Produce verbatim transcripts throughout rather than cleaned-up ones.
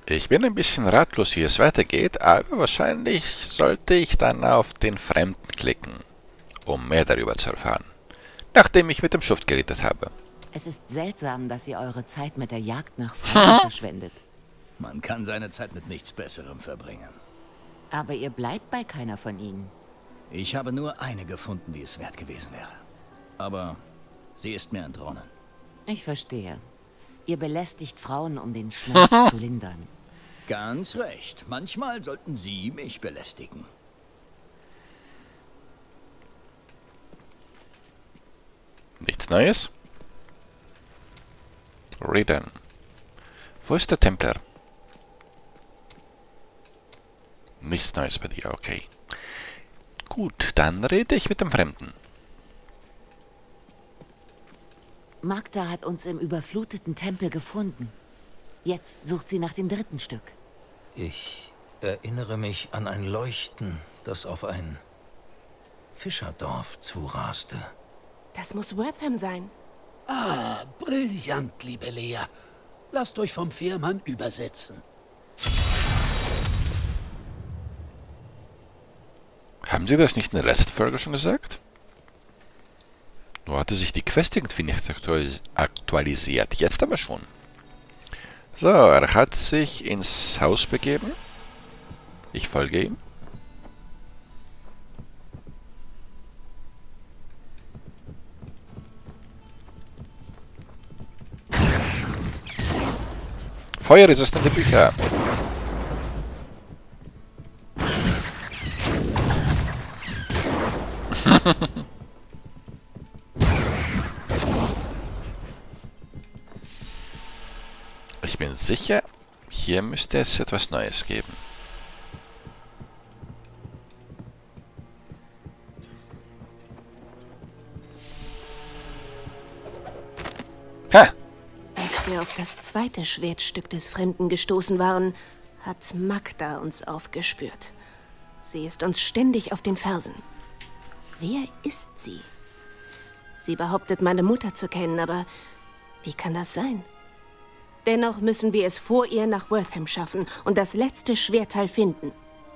Ich bin ein bisschen ratlos, wie es weitergeht, aber wahrscheinlich sollte ich dann auf den Fremden klicken, um mehr darüber zu erfahren, nachdem ich mit dem Schuft geredet habe. Es ist seltsam, dass ihr eure Zeit mit der Jagd nach Frauen verschwendet. Man kann seine Zeit mit nichts Besserem verbringen. Aber ihr bleibt bei keiner von ihnen. Ich habe nur eine gefunden, die es wert gewesen wäre. Aber sie ist mir entronnen. Ich verstehe. Ihr belästigt Frauen, um den Schmerz zu lindern. Ganz recht. Manchmal sollten Sie mich belästigen. Nichts Neues? Reden. Wo ist der Templer? Nichts Neues bei dir, okay. Gut, dann rede ich mit dem Fremden. Magda hat uns im überfluteten Tempel gefunden. Jetzt sucht sie nach dem dritten Stück. Ich erinnere mich an ein Leuchten, das auf ein Fischerdorf zuraste. Das muss Wortham sein. Ah, brillant, liebe Lea. Lasst euch vom Fährmann übersetzen. Haben Sie das nicht in der letzten Folge schon gesagt? Nur hatte sich die Quest irgendwie nicht aktualis aktualisiert. Jetzt aber schon. So, er hat sich ins Haus begeben. Ich folge ihm. Feuerresistente Bücher. Ich bin sicher, hier müsste es etwas Neues geben. Ha! Als wir auf das zweite Schwertstück des Fremden gestoßen waren, hat Magda uns aufgespürt. Sie ist uns ständig auf den Fersen. Wer ist sie? Sie behauptet, meine Mutter zu kennen, aber wie kann das sein? Dennoch müssen wir es vor ihr nach Wortham schaffen und das letzte Schwertteil finden.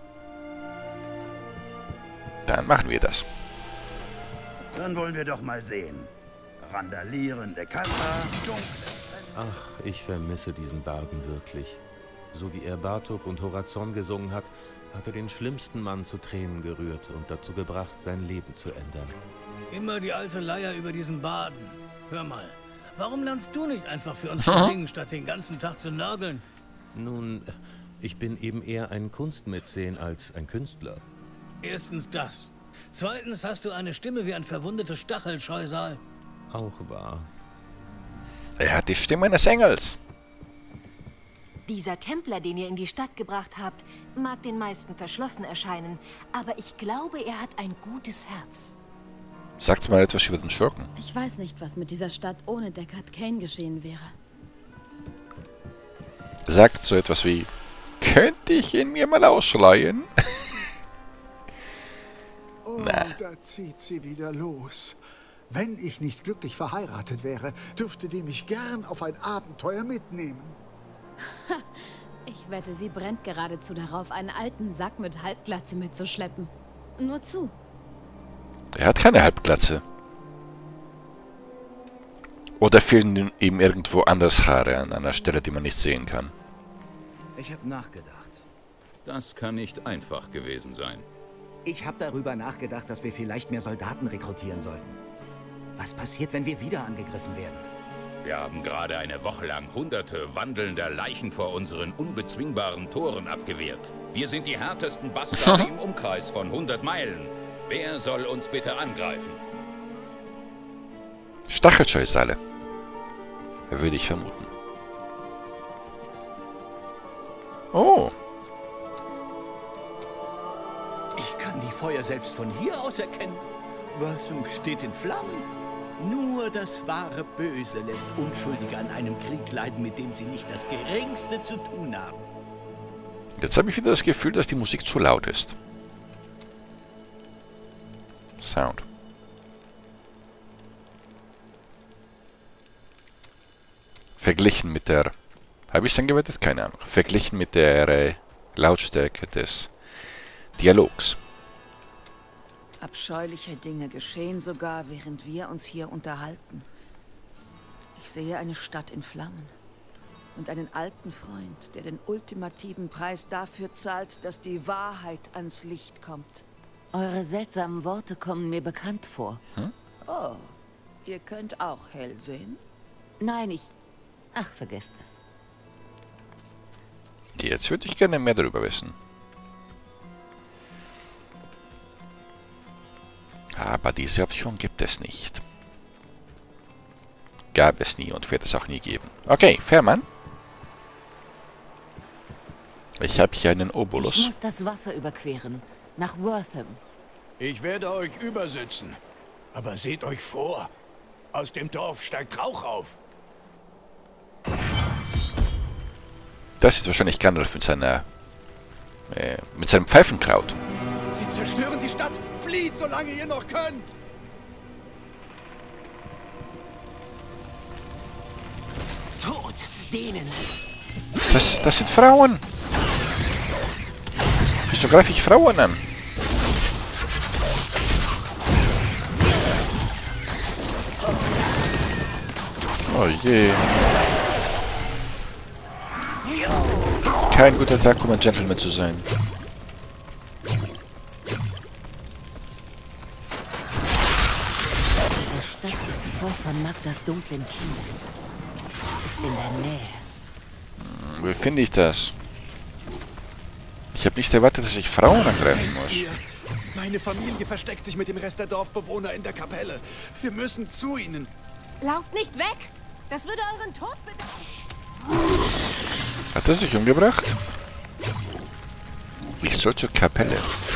Dann machen wir das. Dann wollen wir doch mal sehen. Randalierende Kasper, dunkle... Ach, ich vermisse diesen Barden wirklich. So wie er Bartok und Horazon gesungen hat, hat er den schlimmsten Mann zu Tränen gerührt und dazu gebracht, sein Leben zu ändern. Immer die alte Leier über diesen Baden. Hör mal, warum lernst du nicht einfach für uns zu singen, statt den ganzen Tag zu nörgeln? Nun, ich bin eben eher ein Kunstmäzen als ein Künstler. Erstens das. Zweitens hast du eine Stimme wie ein verwundetes Stachelscheusal. Auch wahr. Er hat die Stimme eines Engels. Dieser Templer, den ihr in die Stadt gebracht habt, mag den meisten verschlossen erscheinen, aber ich glaube, er hat ein gutes Herz. Sagt mal etwas über den Schurken. Ich weiß nicht, was mit dieser Stadt ohne Deckard Cain geschehen wäre. Sagt so etwas wie, könnte ich ihn mir mal ausleihen? Oh, Na. da zieht sie wieder los. Wenn ich nicht glücklich verheiratet wäre, dürfte die mich gern auf ein Abenteuer mitnehmen. Ich wette, sie brennt geradezu darauf, einen alten Sack mit Halbglatze mitzuschleppen. Nur zu. Er hat keine Halbglatze. Oder fehlen ihm irgendwo anders Haare an einer Stelle, die man nicht sehen kann. Ich habe nachgedacht. Das kann nicht einfach gewesen sein. Ich habe darüber nachgedacht, dass wir vielleicht mehr Soldaten rekrutieren sollten. Was passiert, wenn wir wieder angegriffen werden? Wir haben gerade eine Woche lang hunderte wandelnder Leichen vor unseren unbezwingbaren Toren abgewehrt. Wir sind die härtesten Bastarde im Umkreis von hundert Meilen. Wer soll uns bitte angreifen? Stachelscheusale. Würde ich vermuten. Oh. Ich kann die Feuer selbst von hier aus erkennen. Wortham steht in Flammen. Nur das wahre Böse lässt Unschuldige an einem Krieg leiden, mit dem sie nicht das Geringste zu tun haben. Jetzt habe ich wieder das Gefühl, dass die Musik zu laut ist. Sound. Verglichen mit der Habe ich es angewettet? Keine Ahnung. Verglichen mit der äh, Lautstärke des Dialogs. Abscheuliche Dinge geschehen sogar, während wir uns hier unterhalten. Ich sehe eine Stadt in Flammen. Und einen alten Freund, der den ultimativen Preis dafür zahlt, dass die Wahrheit ans Licht kommt. Eure seltsamen Worte kommen mir bekannt vor. Hm? Oh, ihr könnt auch hell sehen? Nein, ich... Ach, vergesst es. Jetzt würde ich gerne mehr darüber wissen. Aber diese Option gibt es nicht. Gab es nie und wird es auch nie geben. Okay, Fährmann. Ich habe hier einen Obolus. Ich muss das Wasser überqueren. Nach Wortham. Ich werde euch übersetzen. Aber seht euch vor. Aus dem Dorf steigt Rauch auf. Das ist wahrscheinlich Gandalf mit seiner... Äh, mit seinem Pfeifenkraut. Sie zerstören die Stadt. Flieht, solange ihr noch könnt. Tod denen. Das, das sind Frauen. Wieso greife ich Frauen an? Oh je. Kein guter Tag, um ein Gentleman zu sein. Diese Stadt ist voll von Magdas dunklen Kindern. Ist in der Nähe. Hm, wie finde ich das? Ich habe nicht erwartet, dass ich Frauen angreifen muss. Meine Familie versteckt sich mit dem Rest der Dorfbewohner in der Kapelle. Wir müssen zu ihnen. Lauft nicht weg! Das würde euren Tod bedeuten. Hat er sich umgebracht? Ich soll zur Kapelle.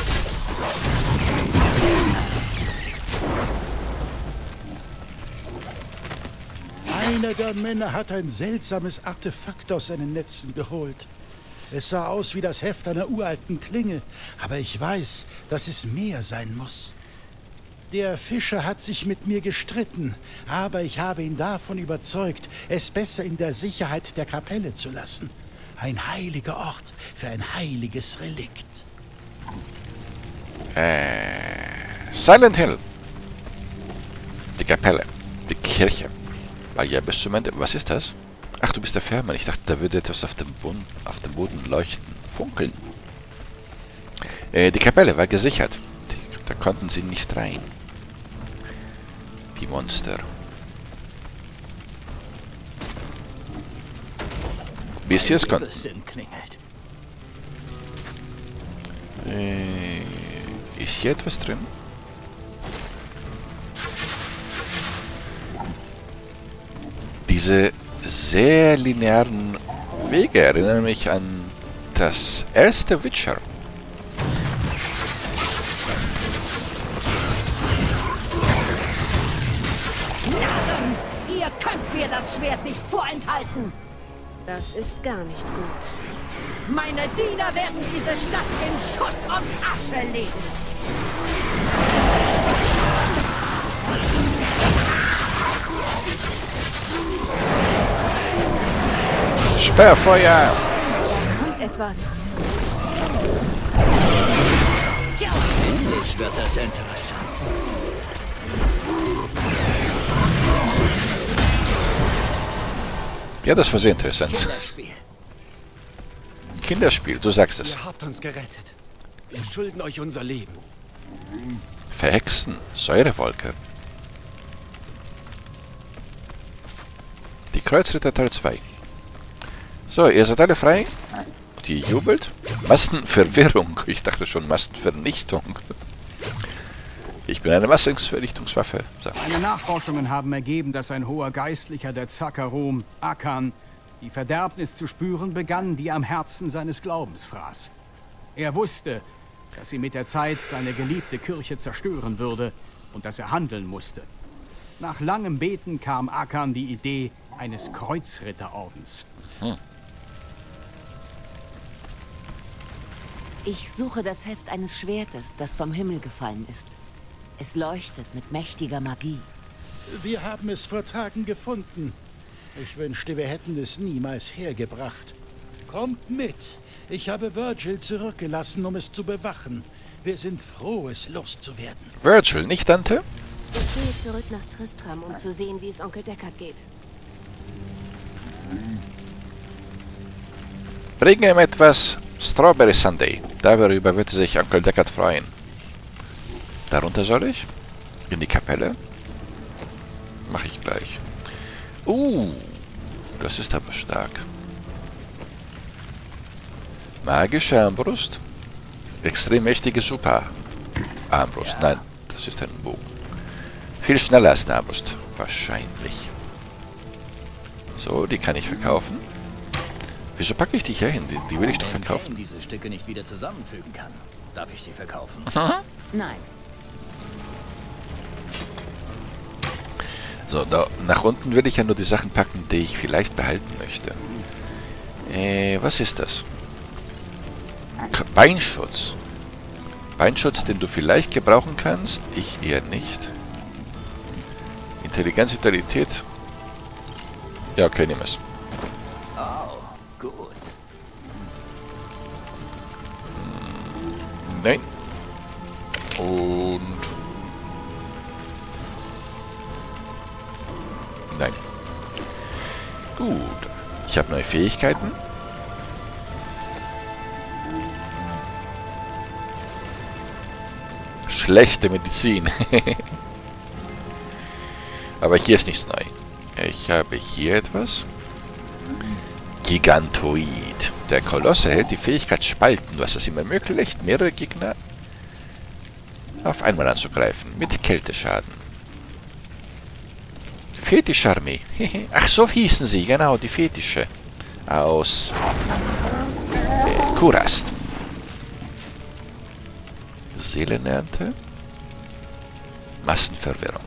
Einer der Männer hat ein seltsames Artefakt aus seinen Netzen geholt. Es sah aus wie das Heft einer uralten Klinge, aber ich weiß, dass es mehr sein muss. Der Fischer hat sich mit mir gestritten, aber ich habe ihn davon überzeugt, es besser in der Sicherheit der Kapelle zu lassen. Ein heiliger Ort für ein heiliges Relikt. Äh, Silent Hill. Die Kapelle. Die Kirche. War ja bis zum Ende. Was ist das? Ach, du bist der Fährmann. Ich dachte, da würde etwas auf dem Boden, auf dem Boden leuchten. Funkeln. Äh, die Kapelle war gesichert. Da konnten sie nicht rein. Die Monster. Bis sie es konnten. Äh, ist hier etwas drin? Diese sehr linearen Wege erinnern mich an das erste Witcher. Ihr könnt mir das Schwert nicht vorenthalten. Das ist gar nicht gut. Meine Diener werden diese Stadt in Schutt und Asche legen. Sperrfeuer! Kommt etwas. Endlich wird das interessant. Ja, das war sehr interessant. Kinderspiel. Kinderspiel, du sagst es. Ihr habt uns gerettet. Wir schulden euch unser Leben. Verhexen, Säurewolke. Die Kreuzritter Teil zwei. So, ihr seid alle frei. Die jubelt. Massenverwirrung. Ich dachte schon Massenvernichtung. Ich bin eine Massenvernichtungswaffe. So. Meine Nachforschungen haben ergeben, dass ein hoher Geistlicher der Zakarom, Akan, die Verderbnis zu spüren begann, die am Herzen seines Glaubens fraß. Er wusste, dass sie mit der Zeit seine geliebte Kirche zerstören würde und dass er handeln musste. Nach langem Beten kam Akan die Idee eines Kreuzritterordens. Hm. Ich suche das Heft eines Schwertes, das vom Himmel gefallen ist. Es leuchtet mit mächtiger Magie. Wir haben es vor Tagen gefunden. Ich wünschte, wir hätten es niemals hergebracht. Kommt mit. Ich habe Virgil zurückgelassen, um es zu bewachen. Wir sind froh, es loszuwerden. Virgil, nicht Dante? Ich gehe zurück nach Tristram, um zu sehen, wie es Onkel Deckard geht. Bring ihm etwas Strawberry Sundae. Darüber wird sich Onkel Deckard freuen. Darunter soll ich? In die Kapelle? Mache ich gleich. Uh, das ist aber stark. Magische Armbrust. Extrem mächtige Super Armbrust. Ja. Nein, das ist ein Bogen. Viel schneller als eine Armbrust. Wahrscheinlich. So, die kann ich verkaufen. Wieso packe ich die hier hin? Die, die will ich doch verkaufen. Wenn diese Stücke nicht wieder zusammenfügen kann, darf ich sie verkaufen? Nein. So, da, nach unten will ich ja nur die Sachen packen, die ich vielleicht behalten möchte. Äh, was ist das? Beinschutz. Beinschutz, den du vielleicht gebrauchen kannst. Ich eher nicht. Intelligenz, Vitalität. Ja, okay, nimm es. Oh, gut. Nein. Und... Nein. Gut. Ich habe neue Fähigkeiten. Schlechte Medizin. Aber hier ist nichts neu. Ich habe hier etwas. Gigantoid. Der Koloss erhält die Fähigkeit Spalten, was es ihm ermöglicht, mehrere Gegner auf einmal anzugreifen. Mit Kälteschaden. Fetischarmee. Ach, so hießen sie. Genau, die Fetische. Aus äh, Kurast. Seelenernte. Massenverwirrung.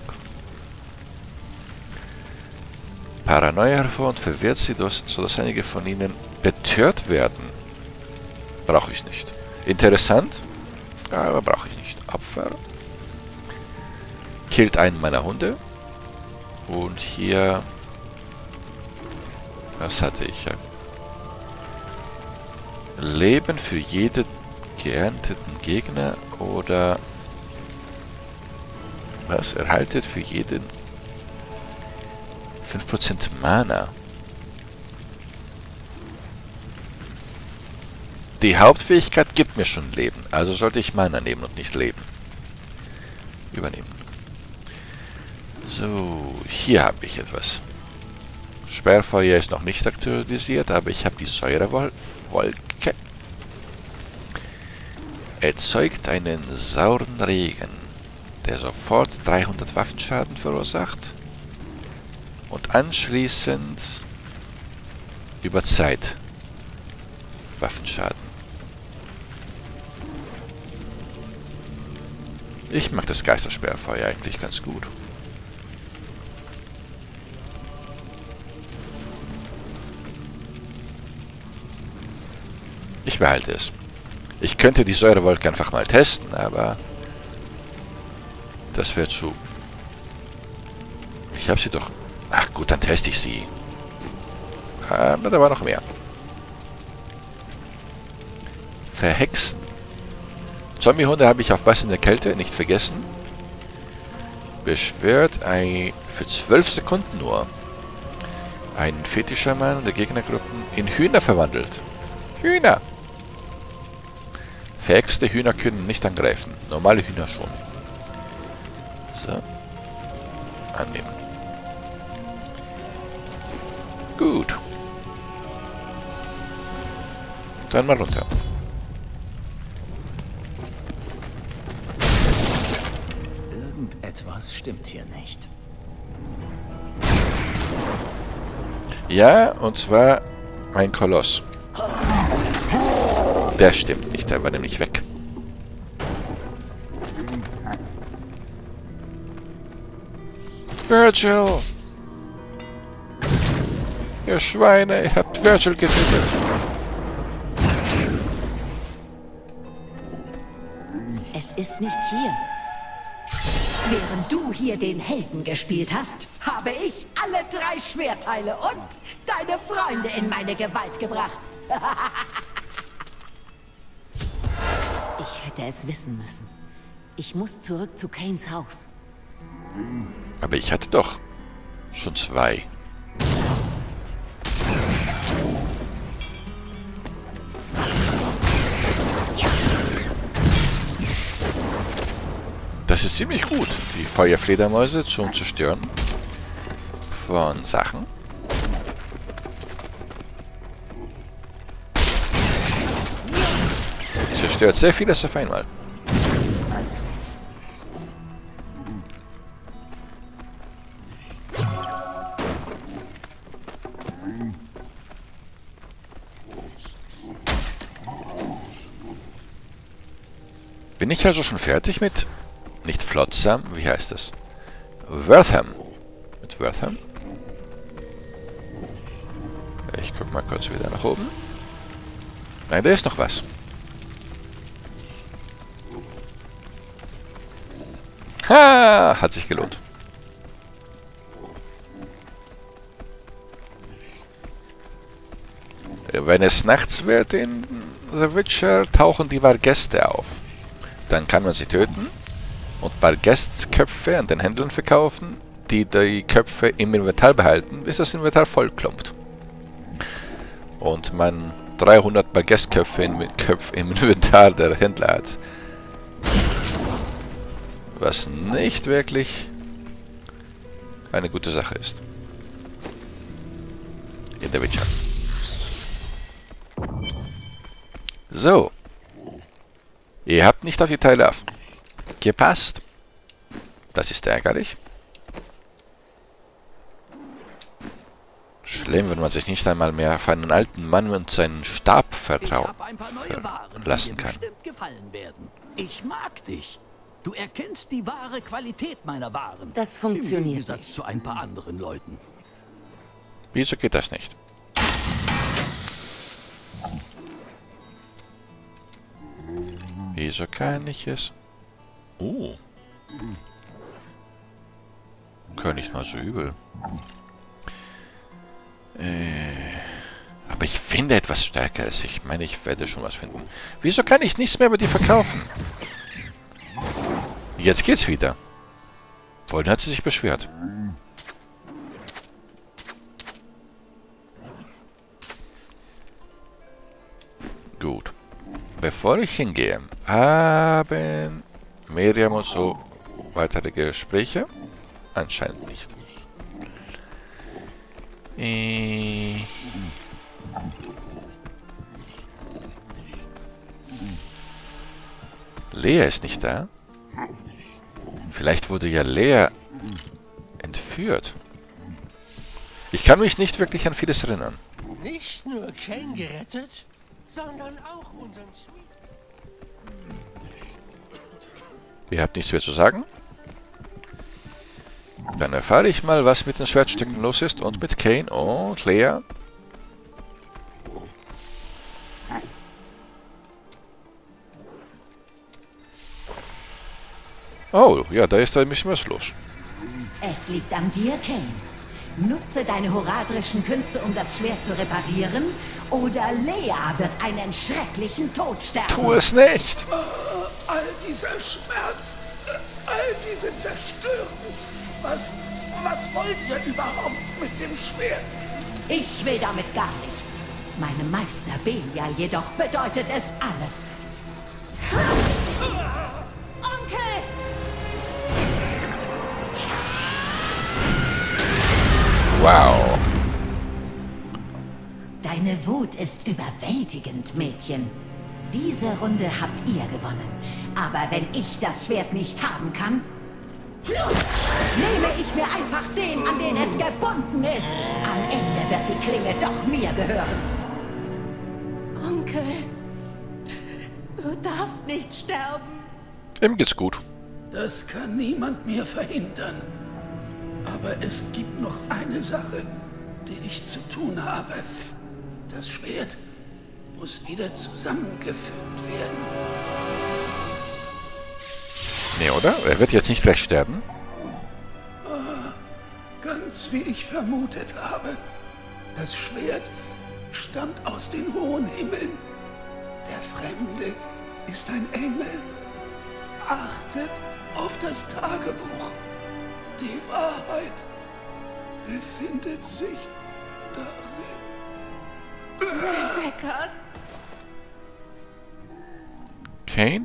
Paranoia hervor und verwirrt sie, sodass einige von ihnen betört werden. Brauche ich nicht. Interessant, aber brauche ich nicht. Opfer. Killt einen meiner Hunde. Und hier... Was hatte ich ja? Leben für jeden geernteten Gegner oder... Was? Erhaltet für jeden... fünf Prozent Mana. Die Hauptfähigkeit gibt mir schon Leben, also sollte ich Mana nehmen und nicht Leben. Übernehmen. So, hier habe ich etwas. Sperrfeuer ist noch nicht aktualisiert, aber ich habe die Säurewolke. Erzeugt einen sauren Regen, der sofort dreihundert Waffenschaden verursacht. Und anschließend über Zeit Waffenschaden. Ich mag das Geistersperrfeuer eigentlich ganz gut. Ich behalte es. Ich könnte die Säurewolke einfach mal testen, aber das wäre zu... Ich habe sie doch... Ach gut, dann teste ich sie. Aber da war noch mehr. Verhexen. Zombiehunde habe ich auf passende Kälte nicht vergessen. Beschwört ein, für zwölf Sekunden nur einen Fetischermann der Gegnergruppen in Hühner verwandelt. Hühner! Verhexte Hühner können nicht angreifen. Normale Hühner schon. So. Annehmen. Gut. Dann mal runter. Irgendetwas stimmt hier nicht. Ja, und zwar ein Koloss. Der stimmt nicht, der war nämlich weg. Virgil! Ihr Schweine, ihr habt Virgil getötet. Es ist nicht hier. Während du hier den Helden gespielt hast, habe ich alle drei Schwertteile und deine Freunde in meine Gewalt gebracht. Ich hätte es wissen müssen. Ich muss zurück zu Kains Haus. Aber ich hatte doch schon zwei. Das ist ziemlich gut, die Feuerfledermäuse zum Zerstören von Sachen. Zerstört sehr vieles auf einmal. Bin ich also schon fertig mit... Nicht Flotsam, wie heißt das? Wortham. Mit Wortham. Ich guck mal kurz wieder nach oben. Nein, da ist noch was. Ha! Hat sich gelohnt. Wenn es nachts wird in The Witcher, tauchen die Vargäste auf. Dann kann man sie töten und Barghestköpfe an den Händlern verkaufen, die die Köpfe im Inventar behalten, bis das Inventar vollklumpt. Und man dreihundert Barghestköpfe im, Köpf, im Inventar der Händler hat. Was nicht wirklich eine gute Sache ist. In der Witcher. So. Ihr habt nicht auf die Teile aufgepasst. Das ist ärgerlich. Schlimm, wenn man sich nicht einmal mehr auf einen alten Mann und seinen Stab vertrauen lassen kann. Gefallen werden. Ich mag dich. Du erkennst die wahre Qualität meiner Waren. Das funktioniert Im Gegensatz zu ein paar anderen Leuten. Wieso geht das nicht? Wieso kann ich es? Oh. Kann nicht mal so übel. Äh, aber ich finde etwas Stärkeres. Ich meine, ich werde schon was finden. Wieso kann ich nichts mehr über die verkaufen? Jetzt geht's wieder. Vorhin hat sie sich beschwert. Gut. Bevor ich hingehe, haben Miriam und so weitere Gespräche? Anscheinend nicht. Äh Lea ist nicht da. Vielleicht wurde ja Lea entführt. Ich kann mich nicht wirklich an vieles erinnern. Nicht nur Kain gerettet, sondern auch unseren Schmied. Ihr habt nichts mehr zu sagen? Dann erfahre ich mal, was mit den Schwertstücken los ist und mit Kain und Lea. Oh, ja, da ist ein bisschen was los. Es liegt an dir, Kain. Nutze deine horadrischen Künste, um das Schwert zu reparieren, oder Lea wird einen schrecklichen Tod sterben. Tu es nicht! Oh, all dieser Schmerz, all diese Zerstörung. Was, was wollt ihr überhaupt mit dem Schwert? Ich will damit gar nichts. Meinem Meister Belial jedoch bedeutet es alles. Onkel! Wow. Deine Wut ist überwältigend, Mädchen. Diese Runde habt ihr gewonnen. Aber wenn ich das Schwert nicht haben kann, nehme ich mir einfach den, an den es gebunden ist. Am Ende wird die Klinge doch mir gehören. Onkel, du darfst nicht sterben. Ihm geht's gut. Das kann niemand mehr verhindern. Aber es gibt noch eine Sache, die ich zu tun habe. Das Schwert muss wieder zusammengefügt werden. Nee, oder? Er wird jetzt nicht gleich sterben. Ah, ganz wie ich vermutet habe. Das Schwert stammt aus den hohen Himmeln. Der Fremde ist ein Engel. Achtet auf das Tagebuch. Die Wahrheit befindet sich darin. Deckard? Kane?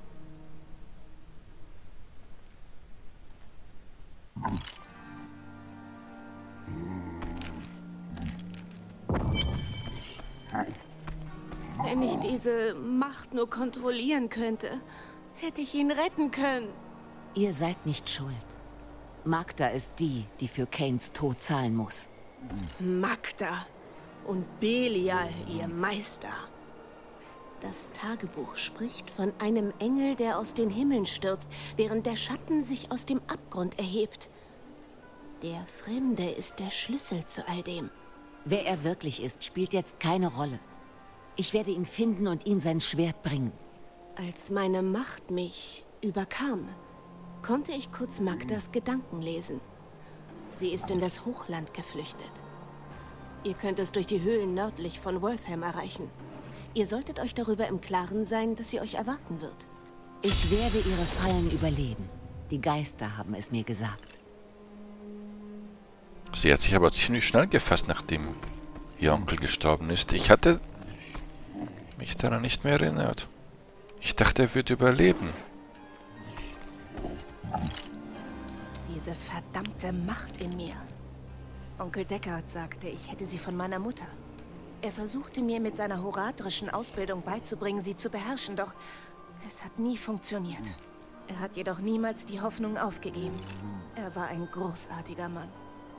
Wenn ich diese Macht nur kontrollieren könnte, hätte ich ihn retten können. Ihr seid nicht schuld. Magda ist die, die für Kanes Tod zahlen muss. Magda und Belial, ihr Meister. Das Tagebuch spricht von einem Engel, der aus den Himmeln stürzt, während der Schatten sich aus dem Abgrund erhebt. Der Fremde ist der Schlüssel zu all dem. Wer er wirklich ist, spielt jetzt keine Rolle. Ich werde ihn finden und ihm sein Schwert bringen. Als meine Macht mich überkam, konnte ich kurz Magdas Gedanken lesen. Sie ist in das Hochland geflüchtet. Ihr könnt es durch die Höhlen nördlich von Wortham erreichen. Ihr solltet euch darüber im Klaren sein, dass sie euch erwarten wird. Ich werde ihre Fallen überleben. Die Geister haben es mir gesagt. Sie hat sich aber ziemlich schnell gefasst, nachdem ihr Onkel gestorben ist. Ich hatte mich daran nicht mehr erinnert. Ich dachte, er würde überleben. Diese verdammte Macht in mir. Onkel Deckard sagte, ich hätte sie von meiner Mutter. Er versuchte mir mit seiner horadrischen Ausbildung beizubringen, sie zu beherrschen, doch es hat nie funktioniert. Er hat jedoch niemals die Hoffnung aufgegeben. Er war ein großartiger Mann.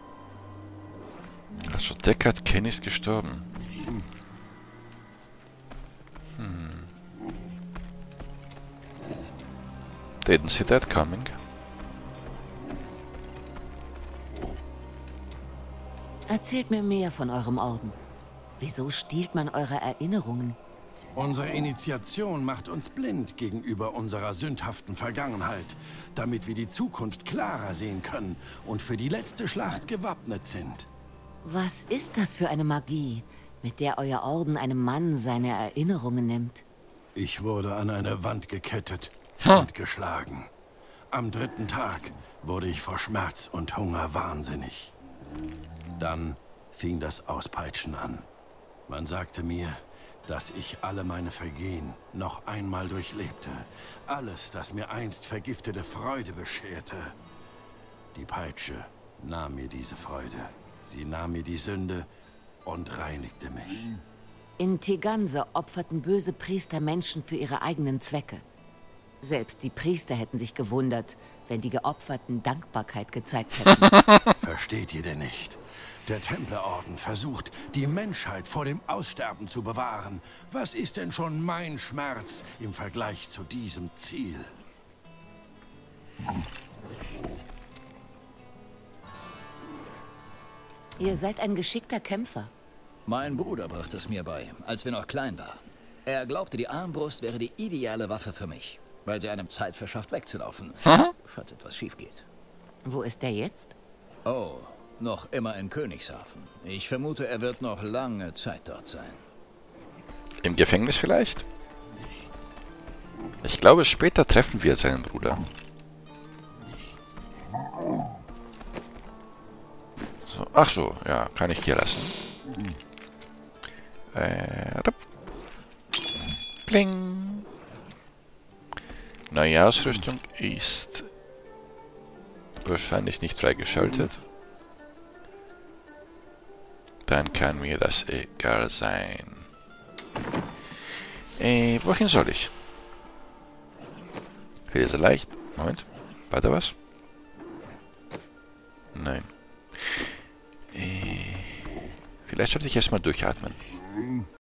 Also Deckard Kane ist gestorben. Hm. Didn't see that coming. Erzählt mir mehr von eurem Orden. Wieso stiehlt man eure Erinnerungen? Unsere Initiation macht uns blind gegenüber unserer sündhaften Vergangenheit, damit wir die Zukunft klarer sehen können und für die letzte Schlacht gewappnet sind. Was ist das für eine Magie, mit der euer Orden einem Mann seine Erinnerungen nimmt? Ich wurde an eine Wand gekettet hm. und geschlagen. Am dritten Tag wurde ich vor Schmerz und Hunger wahnsinnig. Dann fing das Auspeitschen an. Man sagte mir, dass ich alle meine Vergehen noch einmal durchlebte. Alles, das mir einst vergiftete Freude bescherte. Die Peitsche nahm mir diese Freude. Sie nahm mir die Sünde und reinigte mich. In Teganse opferten böse Priester Menschen für ihre eigenen Zwecke. Selbst die Priester hätten sich gewundert, wenn die Geopferten Dankbarkeit gezeigt hätten. Versteht ihr denn nicht? Der Templerorden versucht, die Menschheit vor dem Aussterben zu bewahren. Was ist denn schon mein Schmerz im Vergleich zu diesem Ziel? Ihr seid ein geschickter Kämpfer. Mein Bruder brachte es mir bei, als wir noch klein waren. Er glaubte, die Armbrust wäre die ideale Waffe für mich, weil sie einem Zeit verschafft, wegzulaufen, Aha. falls etwas schief geht. Wo ist er jetzt? Oh, noch immer in Königshafen. Ich vermute, er wird noch lange Zeit dort sein. Im Gefängnis vielleicht? Ich glaube, später treffen wir seinen Bruder. So, ach so, ja, kann ich hier lassen. Äh, Pling. Neue Ausrüstung ist wahrscheinlich nicht freigeschaltet. Dann kann mir das egal sein. Äh, wohin soll ich? Viel ist leicht. Moment. Weiter was? Nein. Äh, vielleicht sollte ich erstmal durchatmen.